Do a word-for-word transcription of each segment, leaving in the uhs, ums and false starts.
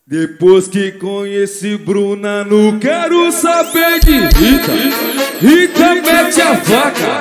Depois que conheci Bruna, não quero saber de Rita. Rita mete a faca.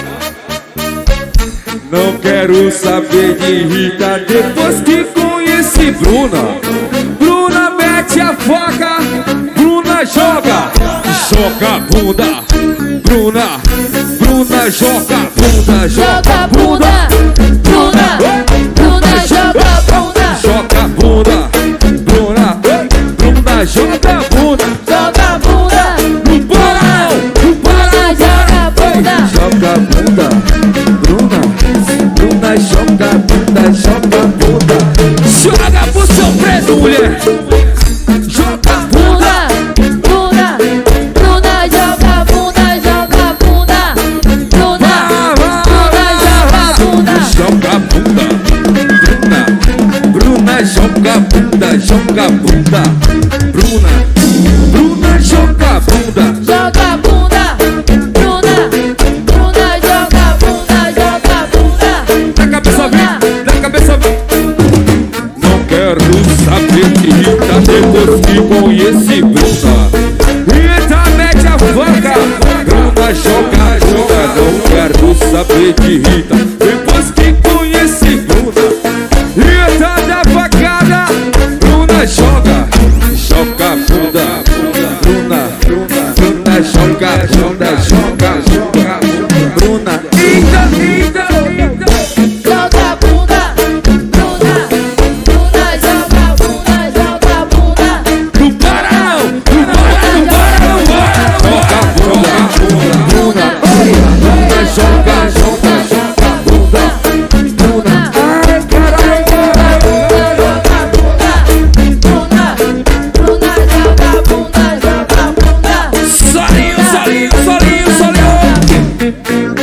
Não quero saber de Rita. Depois que conheci Bruna, Bruna mete a faca. Bruna joga, joga a bunda. Bruna, Bruna joga a bunda, joga a bunda. Bruna, Bruna joga a bunda, joga a bunda. Bruna, Bruna joga a bunda, joga a bunda. No porão, no porão, joga a bunda, joga a bunda. Bruna, Bruna joga a bunda, joga a bunda. Joga pro seu preto, mulher. Joga a bunda. Bruna, Bruna joga a bunda, joga a bunda. Bruna, Bruna joga a bunda, joga a bunda. Bruna, Bruna joga a bunda, joga a bunda. Bruna, Bruna joga a bunda, joga a bunda. Bruna, Bruna joga a bunda, joga a bunda. da cabeça vem, da cabeça vem. Não quero saber de Rita depois que conheci Bruna. Rita mete a faca, Bruna joga, joga. Não quero saber de Rita depois que conheci Bruna. Rita dá facada, Bruna joga, joga a bunda. Bruna, Bruna, Bruna joga, joga, joga, joga. Bruna, Rita, Rita, Rita. Joga a bunda, Bruna, Bruna joga a bunda, joga a bunda. Não para não, não para, não para, não para. Joga a bunda, Bruna, Bruna joga, joga, joga a bunda. Bruna, ai caralho, Joga a bunda, Bruna, Bruna joga a bunda, joga a bunda. solinho, solinho, solinho, solinho.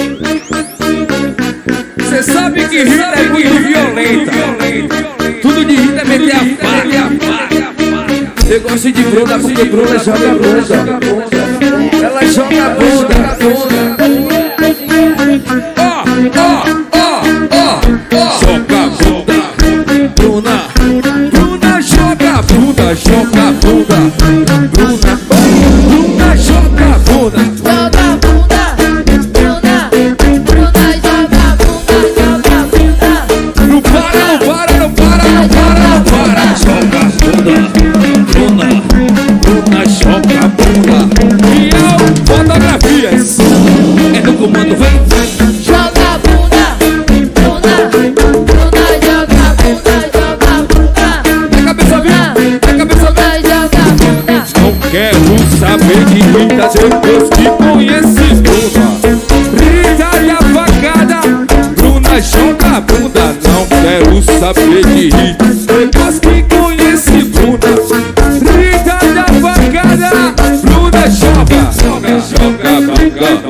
Cê sabe que Rita é muito violenta. Tudo de Rita é meter a faca. Cê gosta de Bruna porque Bruna joga a bunda. Ela joga a bunda. Ó, ó, ó, ó, ó. Joga a bunda. Bruna, Bruna joga a bunda, joga a bunda. Bruna, Bruna joga a bunda. Joga a bunda, Bruna, Bruna joga a bunda, joga a bunda. Não para, não para, não para, não para, não para. Joga a bunda. Bruna, Bruna joga a bunda. Fiel Fotografias. É no comando, vem. Joga a bunda, Bruna, Bruna joga a bunda, joga a bunda. Da cabeça vem, da cabeça vem. Bruna joga a bunda. Não quero saber de Rita depois que conheci Bruna. Rita e a facada, Bruna joga a bunda. Não quero saber de Rita depois que conheci Bruna. Rita e a facada, Bruna joga, joga, joga a bunda.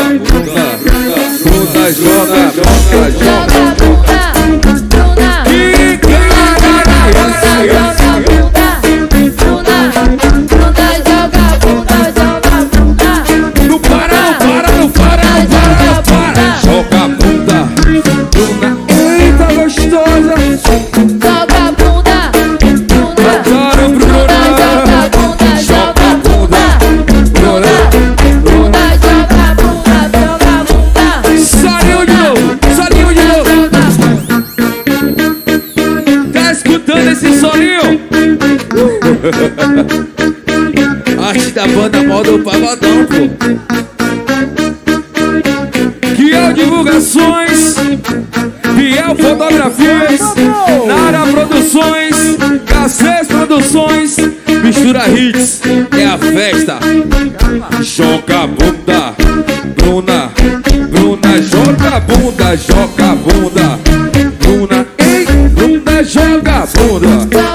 Bruna joga, joga, joga. Joga a bunda, Bruna, E caralho, joga a bunda. Bruna, Bruna joga a bunda, joga a bunda. não para, não para, não para, não para, não para. Joga a bunda, Bruna, eita gostosa. Joga a bunda, Bruna, Adoro Bruna joga a Bruna. bunda, joga a bunda. Bruna, Bruna joga a bunda, joga a bunda. Solinho de novo, solinho de novo. Tá escutando esse solinho? Arte da banda modo pagodão, pô. Fiel Divulgações, Fiel Fotografias, Nara Produções, K seis Produções, Mistura Hits, é a festa. Joga a bunda, Bruna, Bruna joga a bunda, joga a bunda. Bruna, ei, Bruna joga a bunda.